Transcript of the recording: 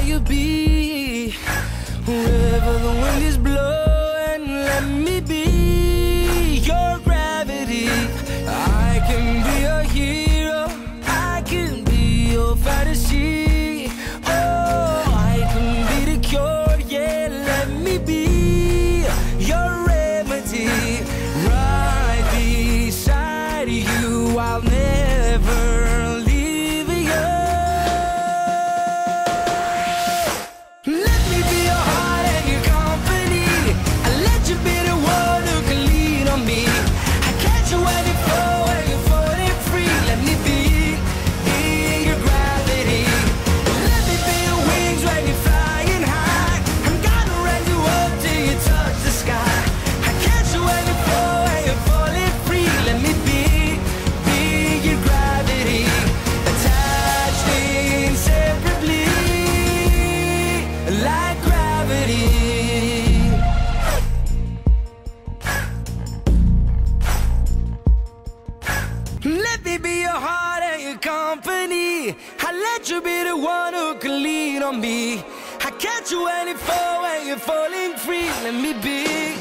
you be? Wherever the wind is blowing, let me be your gravity. I can be a hero, I can be your fantasy. Oh, I can be the cure, yeah, let me be your remedy. Right beside you, I'll never leave you. Let me be your heart and your company. I'll let you be the one who can lean on me. I catch you when you fall, when you're falling free. Let me be your gravity. Let me be your wings when you're flying high. I'm gonna raise you up till you touch the sky. I catch you when you fall, when you're falling free. Let me be your gravity. Attached inseparably like gravity. Let me be your heart and your company. I'll let you be the one who can lean on me. I catch you when you fall, when you're falling free. Let me be